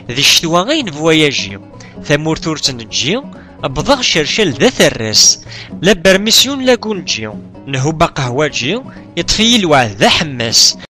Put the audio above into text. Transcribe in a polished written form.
ذي الشتوى غين فواياجي ثمورت ور تنجي بضغ شرشل ذات الراس لا برميسيون لا كونجي نهوبا قهواجي يطفي الوعد ذا حماس